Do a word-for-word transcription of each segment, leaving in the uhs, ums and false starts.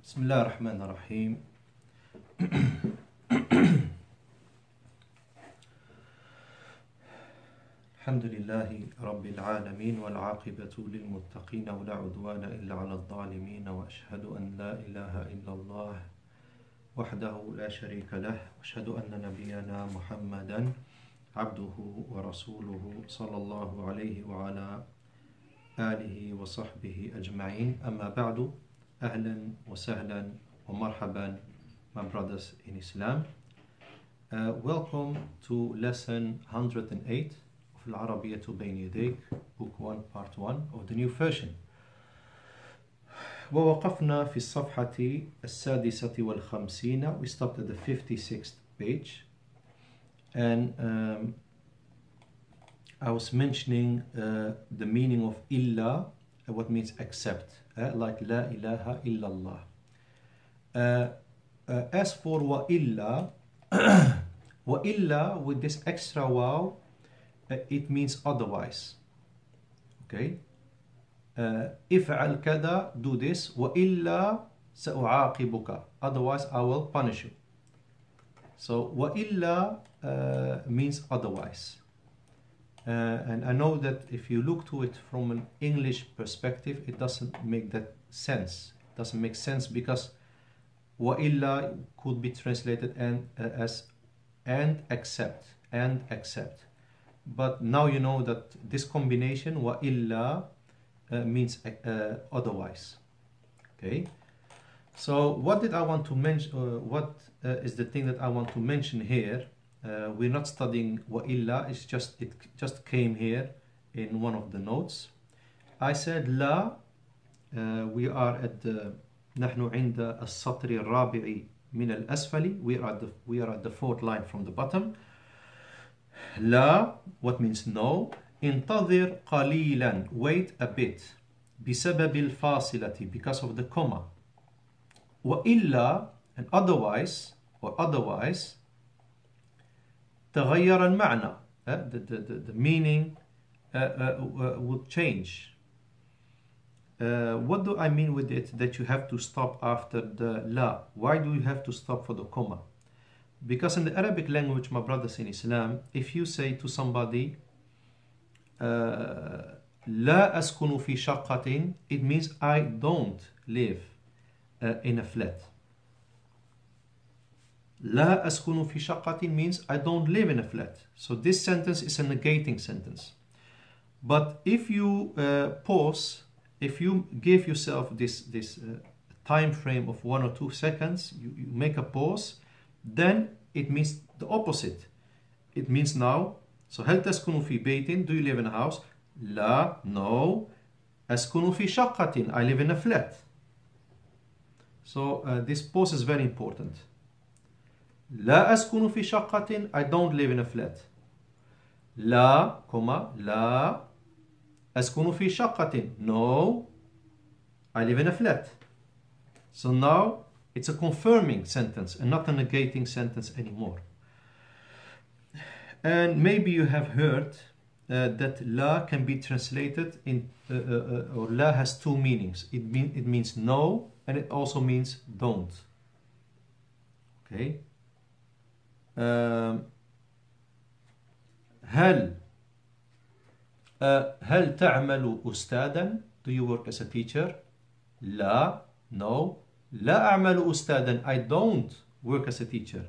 بسم الله الرحمن الرحيم. الحمد لله رب العالمين والعاقبة للمتقين ولا عدوان إلا على الظالمين، وأشهد أن لا إله إلا الله وحده لا شريك له، وأشهد أن نبينا محمدا عبده ورسوله صلى الله عليه وعلى آله وصحبه أجمعين. أما بعد، أهلا وسهلا ومرحبا, my brothers in Islam. Uh, welcome to lesson one hundred eight of العربية بين يديك, book one, part one of the new version. ووقفنا في الصفحة السادسة والخمسين. We stopped at the fifty-sixth page, and um, I was mentioning uh, the meaning of illa, uh, what means except, uh, like la ilaha illallah. Uh, uh, as for wa illa, wa illa with this extra waw, uh, it means otherwise. Okay? افعل كذا, do this, wa illa سأعاقبك, otherwise I will punish you. So wa illa uh, means otherwise. Uh, and I know that if you look to it from an English perspective, it doesn't make that sense. It doesn't make sense because wa illa could be translated and, uh, as and accept, and accept. But now you know that this combination wa illa uh, means uh, otherwise. Okay. So what did I want to mention? Uh, what uh, is the thing that I want to mention here? Uh, we're not studying wa illa, it's just, it just came here in one of the notes. I said la, uh, we are at the نحن عند السطر الرابع من الأسفل, we are, at the, we are at the fourth line from the bottom. La, what means no. انتظر قليلا, wait a bit. بسبب الفاصلة, because of the comma. وإلا, and otherwise, or otherwise, تغير المعنى, uh, the, the, the, the meaning uh, uh, uh, would change. Uh, what do I mean with it that you have to stop after the la? Why do you have to stop for the comma? Because in the Arabic language, my brothers in Islam, if you say to somebody uh, لا أسكن في شقة, it means I don't live uh, in a flat. لا أسكن في شقة means I don't live in a flat. So this sentence is a negating sentence. But if you uh, pause, if you give yourself this, this uh, time frame of one or two seconds, you, you make a pause, then it means the opposite. It means now, so هل تسكن في بيت? Do you live in a house? لا, no. أسكن في شقة, I live in a flat. So uh, this pause is very important. لا أسكن في شقة, I don't live in a flat. لا, comma, لا أسكن في شقة, no, I live in a flat. So now it's a confirming sentence and not a negating sentence anymore. And maybe you have heard uh, that la can be translated in, uh, uh, or la has two meanings. It, mean, it means no, and it also means don't. Okay. Um, هل uh, هل تعمل أستاذا? Do you work as a teacher? لا, no. لا أعمل أستاذا, I don't work as a teacher.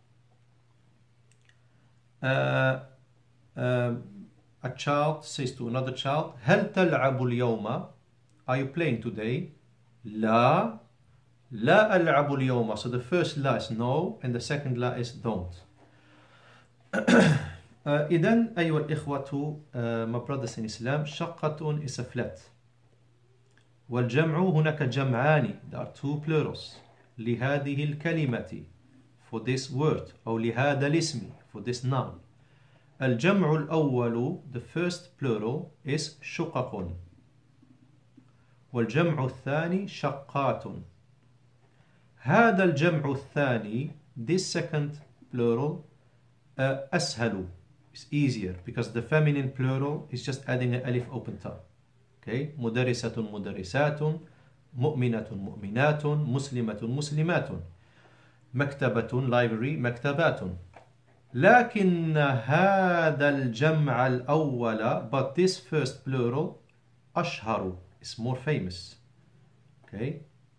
Uh, um, a child says to another child, هل تلعب اليوم? Are you playing today? لا, لا ألعب اليوم. So the first la is no, and the second la is don't. uh, إذن أيها الإخوة, uh, my brothers in Islam, شقة is a flat. والجمع هناك جمعان, there are two plurals. لهذه الكلمة, for this word, أو لهذا الاسم, for this noun. الجمع الأول, the first plural, is شقق. والجمع الثاني شقات. هذا الجمع الثاني, this second plural, uh, أسهل, is easier, because the feminine plural is just adding an alif open tongue. Okay, مدرسة مدرسات, مؤمنة مؤمنات مسلمة مسلمات مكتبة library مكتبات لكن هذا الجمع الأول but this first plural أشهر is more famous. Okay.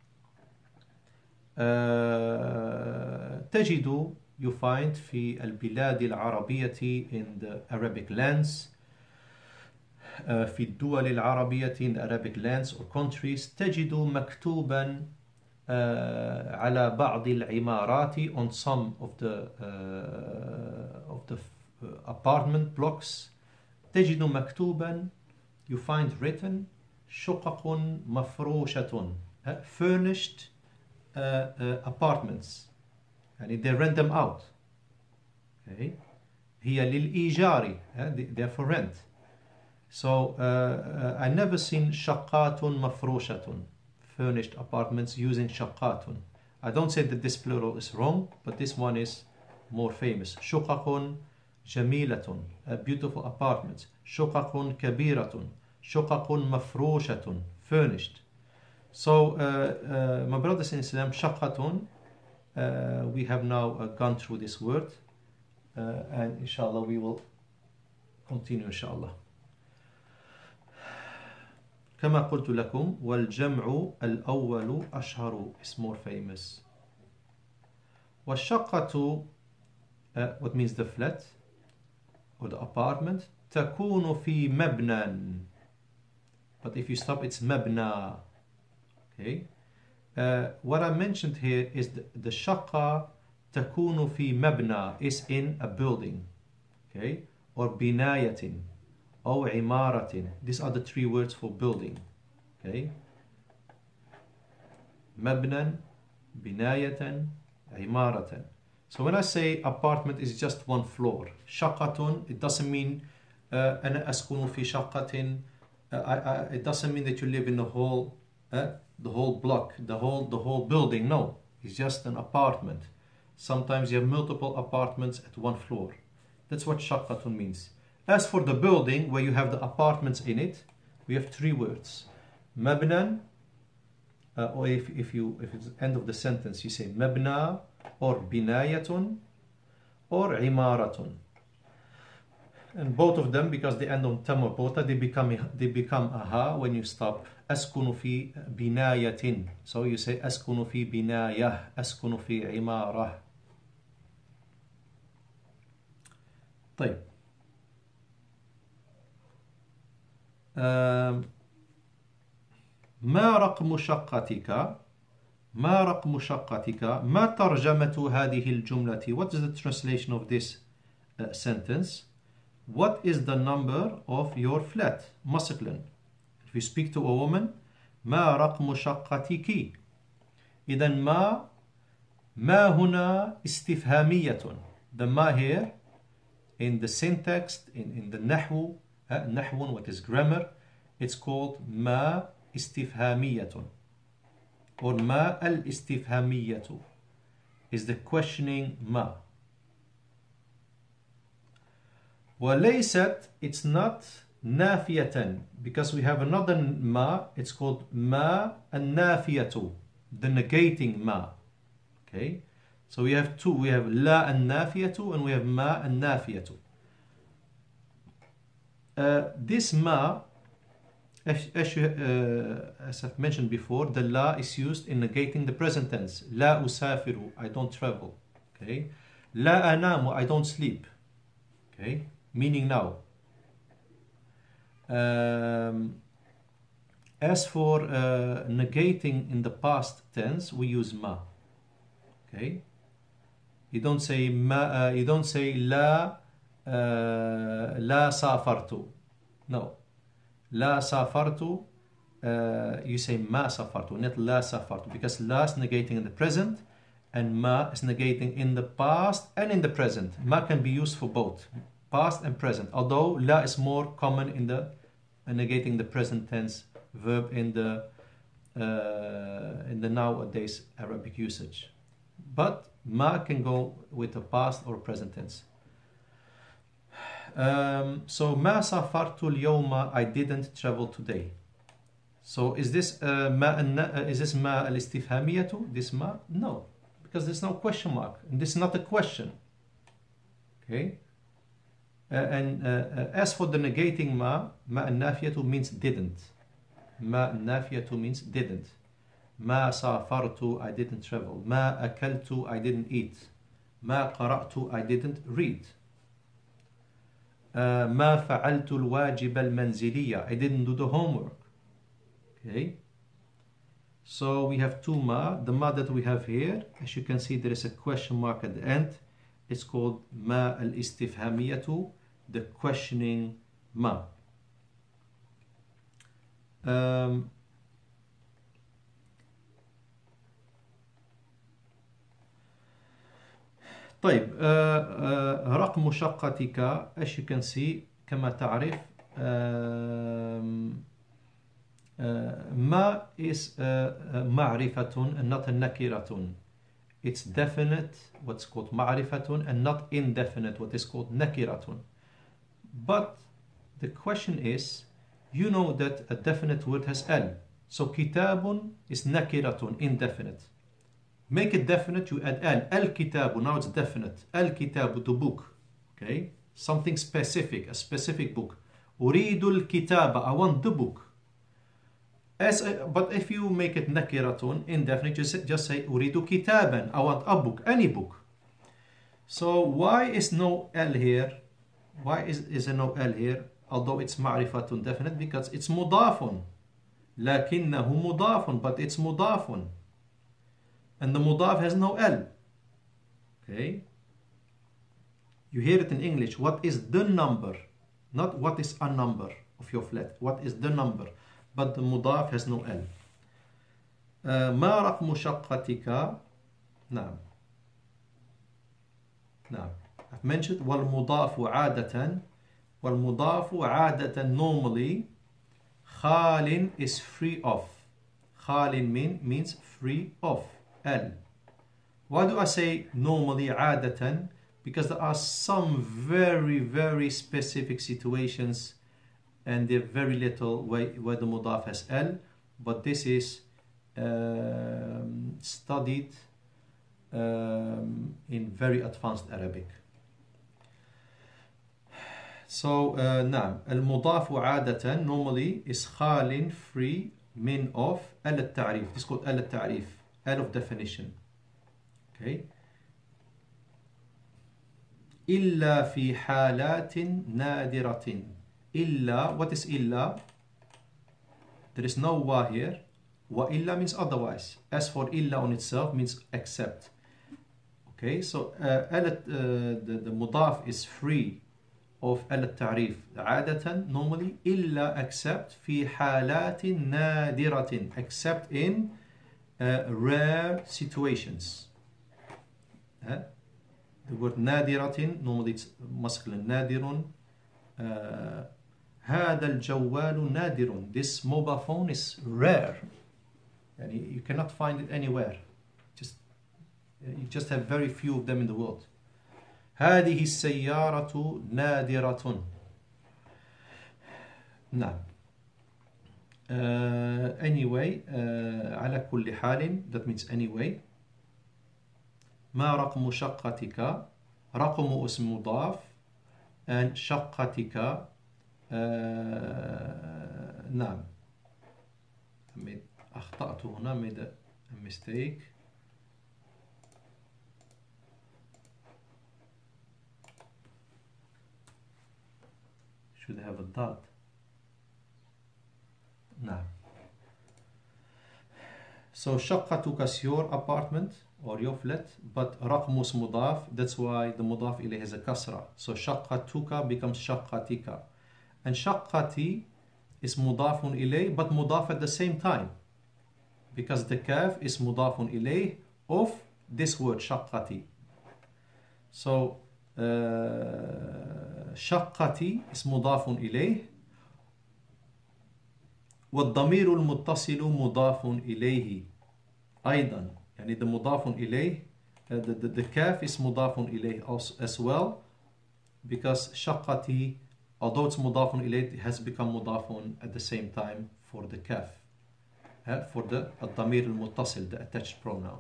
uh, تجد you find في البلاد العربية in the Arabic lands uh, في الدول العربية in the Arabic lands or countries تجد مكتوبا uh, على بعض العمارات on some of the uh, of the apartment blocks تجد مكتوبا you find written شقق مفروشة uh, furnished uh, uh, apartments يعني they rent them out. Okay. هي للإيجار uh, they're for rent. So uh, uh, I never seen شقات مفروشة furnished apartments using شقات. I don't say that this plural is wrong, but this one is more famous. شقق جميلة uh, beautiful apartments. شقق كبيرة شقق مفروشة furnished. So uh, uh, my brothers in Islam, شقة uh, we have now uh, gone through this word uh, and inshallah we will continue inshallah. كما قلت لكم والجمع الأول أشهر is more famous. والشقة uh, what means the flat or the apartment تكون في مبنى but if you stop it's مبنى. Okay. Uh, what I mentioned here is the, the شقة تكون في مبنى is in a building. Okay. Or بناية أو عمارة. These are the three words for building. Okay. مبنى بناية عمارة. So when I say apartment is just one floor. شقة it doesn't mean uh, أنا أسكن في شقة. Uh, I, I, it doesn't mean that you live in the whole uh, the whole block, the whole the whole building. No, it's just an apartment. Sometimes you have multiple apartments at one floor. That's what shaqqatun means. As for the building where you have the apartments in it, we have three words. Mabnan, uh, or if, if you if it's the end of the sentence you say mabna or binayatun or imaratun. And both of them, because they end on tam or bota, they become they become aha when you stop. Askunu fi binayatin. So you say askunu fi binayah, askunu fi imarah. طيب. ما رقم شقتك؟ ما رقم شقتك؟ ما ترجمة هذه الجملة? What is the translation of this uh, sentence? What is the number of your flat? مثلا if you speak to a woman ما رقم شقتك؟ إذا ما ما هنا استفهامية. The ما here in the syntax, in, in the نحو, uh, نحو, what is grammar, it's called ما استفهامية or ما الاستفهامية is the questioning ما. وليست, it's not نافية because we have another ما, it's called ما النافية, the negating ما. Okay, so we have two, we have لا النافية and we have ما النافية. Uh, this ما, as, as, you, uh, as I've mentioned before, the la is used in negating the present tense. لا أسافر, I don't travel. Okay, لا أنام, I don't sleep. Okay, meaning now. Um, as for uh, negating in the past tense, we use ma. Okay, you don't say ma. Uh, you don't say la. Uh, la safartu. No, la safartu. Uh, you say ma safartu, not la safartu, because la is negating in the present, and ma is negating in the past and in the present. Ma can be used for both past and present, although la is more common in the uh, negating the present tense verb in the uh, in the nowadays Arabic usage. But ma can go with the past or present tense. Um, so ma safartu al-yawma, I didn't travel today. So is this uh, ما uh, is this ما الاستفهامية? This ما? No, because there's no question mark and this is not a question. Okay. Uh, and uh, uh, as for the negating ما, ما النافية means didn't. ما النافية means didn't. ما سافرت, I didn't travel. ما أكلت, I didn't eat. ما قرأت, I didn't read. Uh, ما فعلت الواجب المنزلية, I didn't do the homework. Okay. So we have two ma. The ma that we have here, as you can see, there is a question mark at the end. It's called ma al-istifhamiyatu, the questioning ma. Um, طيب uh, uh, رقم شقتك, as you can see, كما تعرف, um, uh, ما is uh, uh, معرفة and not نكرة. It's definite, what's called معرفة, and not indefinite, what is called نكرة. But the question is, you know that a definite word has L. So كتاب is نكرة, indefinite. Make it definite, you add L. الكتاب, now it's definite. الكتاب, the book. Okay? Something specific, a specific book. أريد الكتاب, I want the book. As a, but if you make it نكرة, indefinite, just, just say أريد كتابا, I want a book, any book. So why is no L here? Why is, is there no L here? Although it's معرفة definite, because it's مضاف. لكنه مضاف, but it's مضاف. And the mudaf has no L. Okay? You hear it in English. What is the number? Not what is a number of your flat. What is the number? But the mudaf has no L. Uh, ما رقم شقتك? نعم. نعم. I've mentioned والمضاف عادة. والمضاف عادة normally. خال is free of. خال mean, means free of. L. Why do I say normally عادة? Because there are some very very specific situations and they're very little where, where the mudaf has L, but this is um, studied um, in very advanced Arabic. So uh, نعم, المضاف عادة normally is خال free min of L التعريف. This is called L التعريف. L of definition. Okay. إلا في حالات نادرة. إلا, what is إلا? There is no wa here. وإلا means otherwise. As for إلا on itself means except. Okay, so uh, L, uh, the, the mudaf is free of L التعريف عادة normally إلا except في حالات نادرة, except in Uh, rare situations. uh, the word نادرة normally it's masculine. نادر. uh, هذا الجوال نادر. This mobile phone is rare. And you, you cannot find it anywhere. Just you just have very few of them in the world. هذه السيارة نادرة. نعم. Uh, anyway, uh, على كل حال, that means anyway. ما رقم شقتك? رقم اسم مضاف and شقتك. uh, نعم. أخطأت هنا, made a mistake. Should have a dot. نعم. So شقتك is your apartment or your flat, but رقم اسم مضاف, that's why the مضاف إليه has a كسرة. So شقتك becomes شقتك. And شقتي is مضاف إليه, but مضاف at the same time, because the kaf is مضاف إليه of this word شقتي. So uh, شقتي is مضاف إليه, والضمير المتصل مضاف إليه أيضا. يعني the مضاف إليه, uh, the, the, the kaf is مضاف إليه as well, because شقتي, although it's مضاف إليه, it has become مضاف at the same time for the kaf. uh, for the الضمير المتصل, the attached pronoun.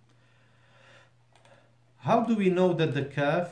How do we know that the kaf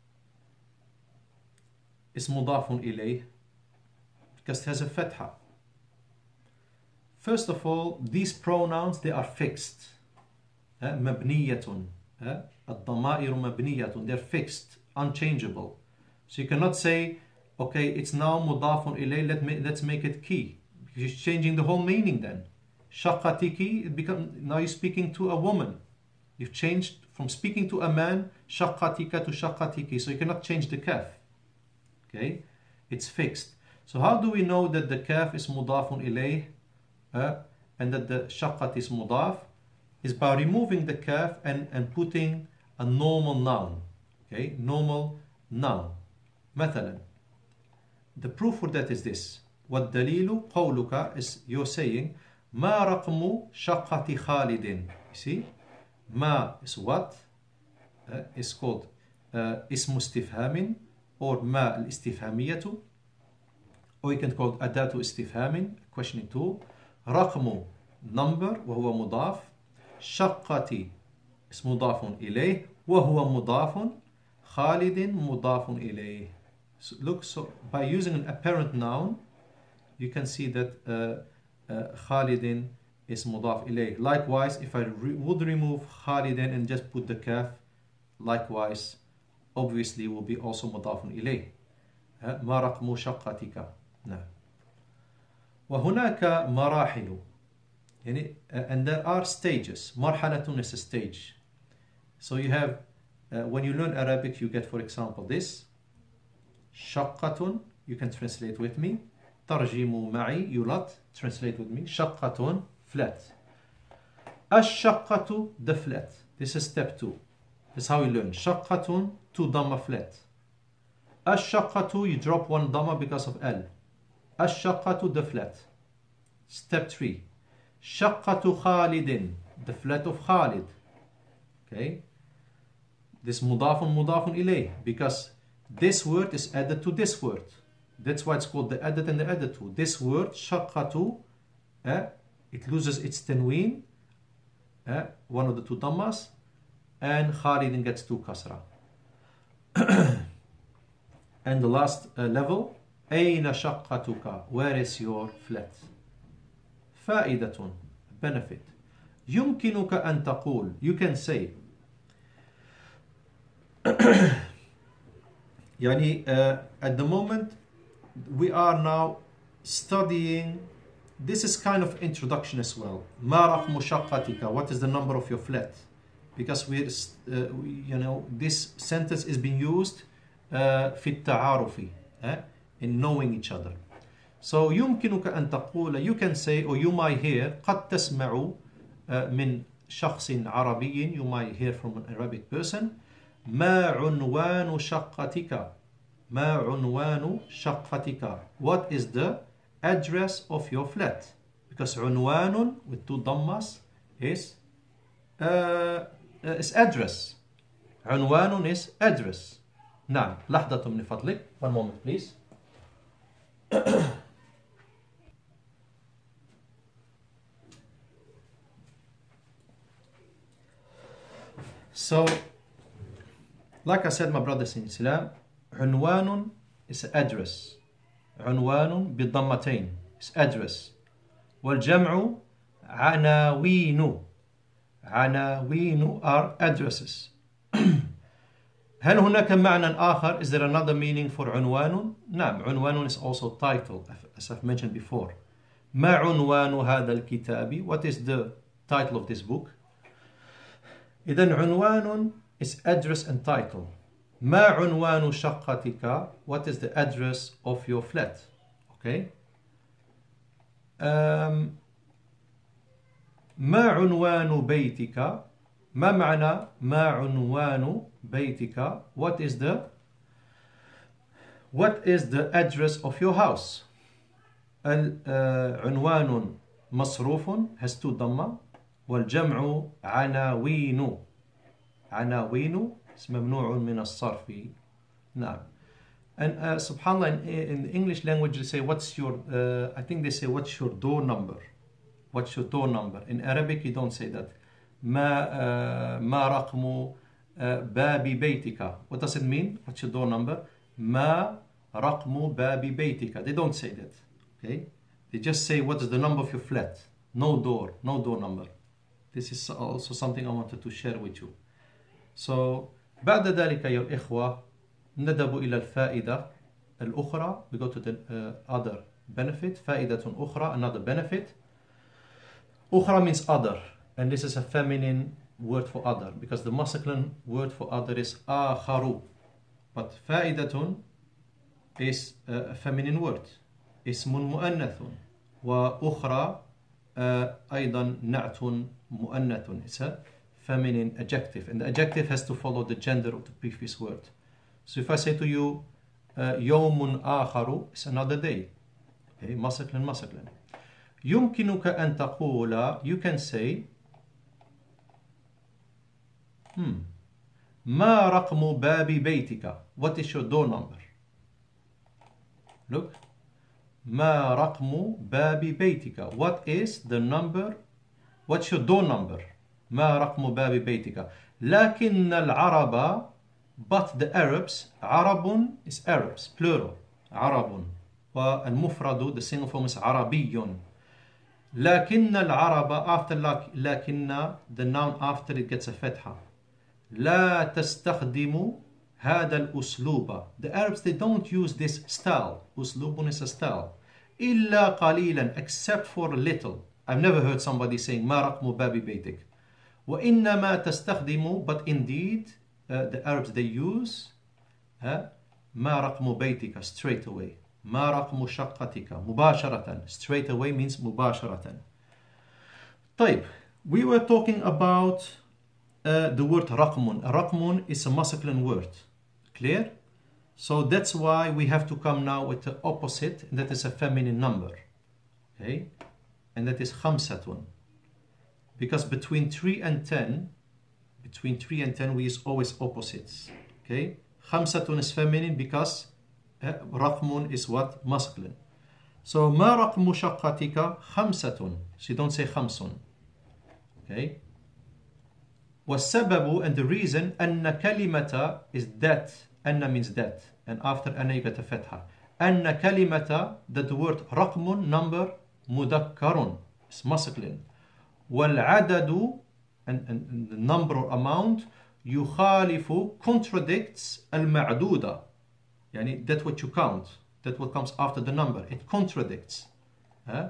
is مضاف إليه? Because it has a fatha. First of all, these pronouns, they are fixed. uh, مبنية. uh, الضمائر مبنية. They're fixed, unchangeable. So you cannot say, okay, it's now مضاف إليه, let me, let's make it key. You're changing the whole meaning then. شقتك, it become, now you're speaking to a woman. You've changed from speaking to a man, شقتك to شقتك. So you cannot change the kaf. Okay? It's fixed. So how do we know that the kaf is مضاف إليه uh, and that the شقت is مضاف? Is by removing the kaf and, and putting a normal noun. Okay? Normal noun. مثلا, the proof for that is this. والدليل قولك is you're saying ما رقم شقة خالد. You see? ما is what? Uh, is called uh, اسم استفهام or ما الاستفهامية, or you can call it أداة استفهام, questioning tool. رقم number وهو مضاف. شقة is مضاف إليه وهو مضاف. خالد مضاف إليه. So look, so by using an apparent noun, you can see that uh, uh, خالد is مضاف إليه. Likewise, if I re would remove خالد and just put the kaf, likewise, obviously will be also مضاف إليه. ما رقم شقتك. نعم. وهناك مراحل. يعني, uh, and there are stages. مرحلة is a stage. So you have, uh, when you learn Arabic, you get, for example, this. شقة, you can translate with me. ترجموا معي, you lot, translate with me. شقة, flat. الشقة, the flat. This is step two. This is how you learn. شقة, two dhamma flat. الشقة, you drop one dhamma because of L. الشقة, the flat. Step three. شقة خالد, the flat of Khalid. Okay. This مضاف مضاف إليه, because this word is added to this word. That's why it's called the added and the added to. This word, شقة, uh, it loses its tanween, uh, one of the two dhammas, and Khalid gets two kasra. And the last uh, level, أين شقتك, where is your flat? فائدة, benefit. يمكنك أن تقول, you can say. يعني, uh, at the moment, we are now studying, this is kind of introduction as well. ما رقم شقتك, what is the number of your flat? Because we, uh, we you know, this sentence is being used uh, في التعارف, uh, in knowing each other. So يمكنك أن تقول, you can say, or you might hear, قد تسمع uh, من شخص عربي, you might hear from an Arabic person, ما عنوان شقتك, ما عنوان شقتك, what is the address of your flat? Because عنوان with two dhammas is uh, is address. عنوان is address. نعم, لحظة من فضلك, one moment please. So, like I said, my brothers in Islam, عنوان is address. عنوان بالضمتين is address. والجمع عناوين. عناوين are addresses. هل هناك معنى آخر? Is there another meaning for عنوان? نعم, عنوان is also title, as I've mentioned before. ما عنوان هذا الكتاب? What is the title of this book? إذن عنوان is address and title. ما عنوان شقتك? What is the address of your flat? Okay. Um, ما عنوان بيتك? ما معنى ما عنوان بيتك? What is the what is the address of your house? عنوان مصروف has two dhamma, والجمع عناوين. عناوين اسم ممنوع من الصرف. نعم. And uh, subhanallah, in, in the English language they say, what's your, uh, I think they say, what's your door number? What's your door number? In Arabic, you don't say that. ما uh, ما رقم uh, باب بيتك. What does it mean? What's your door number? ما رقم باب بيتك. They don't say that. Okay? They just say what is the number of your flat. No door, no door number. This is also something I wanted to share with you. So بعد ذلك يا الإخوة ندب إلى الفائدة الأخرى. We go to the uh, other benefit. فائدة أخرى, another benefit. أخرى means other, and this is a feminine word for other because the masculine word for other is آخر. But فائدة is a feminine word. اسم مؤنث. وأخرى uh, أيضا نعت مؤنث. It's a feminine adjective, and the adjective has to follow the gender of the previous word. So if I say to you uh, يوم آخر, it's another day. Okay, masculine, masculine. يمكنك أن تقول, you can say hmm, ما رقم باب بيتك? What is your door number? Look. ما رقم باب بيتك? What is the number? What's your door number? ما رقم باب بيتك? لكن العرب, but the Arabs, عرب is Arabs, plural, عرب. والمفرد, the single form is عربي. لكن العرب, after لكن, the noun after it gets a fatha. لا تستخدم هذا الأسلوب. The Arabs, they don't use this style. أسلوب is a style. إلا قليلا, except for a little. I've never heard somebody saying ما رقم باب بيتك. وإنما تستخدم, but indeed uh, the Arabs, they use uh, ما رقم بيتك, straight away. ما رقم شقتك مباشرة. Straight away means مباشرة. طيب, we were talking about uh, the word رقم. رقم is a masculine word. Clear? So that's why we have to come now with the opposite, and that is a feminine number. Okay? And that is خمسة. Because between three and ten, between three and ten, we use always opposites. Okay? خمسة is feminine because رقم is what? Masculine. So ما رقم شقتك? خمسة. So you don't say خمس. Okay? والسبب, and the reason, أن كلمة is that. أن means that. And after أن you get a fatha. أن كلمة, that the word رقم, number, مذكر, is masculine. والعدد, and, and, and the number or amount, يخالف, contradicts المعدودة. يعني that what you count, that what comes after the number, it contradicts. Huh?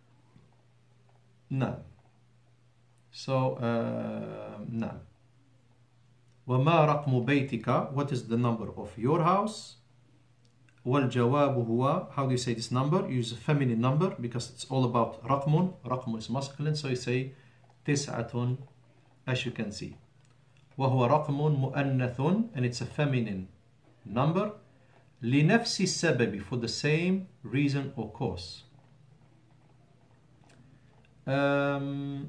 نعم. So, uh, نعم. وما رقم بيتك? What is the number of your house? والجواب هو, how do you say this number? You use a feminine number because it's all about رقم. رقم is masculine, so you say تسعة, as you can see. وهو رقم مؤنث, and it's a feminine number. لنفس السبب, for the same reason or cause. Um,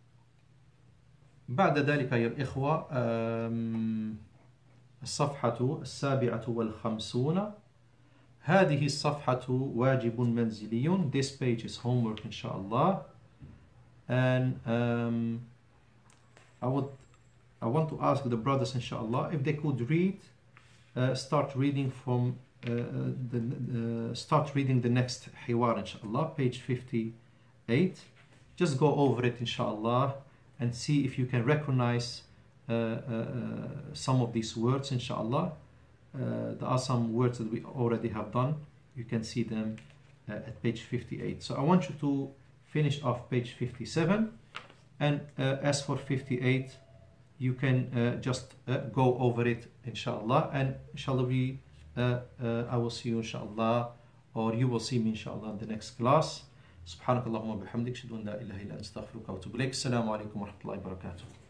بعد ذلك يا الإخوة um, الصفحة السابعة والخمسون. هذه الصفحة واجب منزلي. This page is homework inshallah. And um, I would I want to ask the brothers inshallah if they could read Uh, start reading from uh, the uh, start reading the next حوار inshallah, page fifty-eight. Just go over it inshallah and see if you can recognize uh, uh, some of these words inshallah. Uh, there are some words that we already have done. You can see them uh, at page fifty-eight. So I want you to finish off page fifty-seven, and uh, as for fifty-eight, you can uh, just uh, go over it inshallah, and inshallah we uh, uh, I will see you inshallah, or you will see me inshallah in the next class. سبحانك اللهم وبحمدك أشهد أن لا إله إلا أنت أستغفرك وأتوب إليك. السلام عليكم ورحمة الله وبركاته.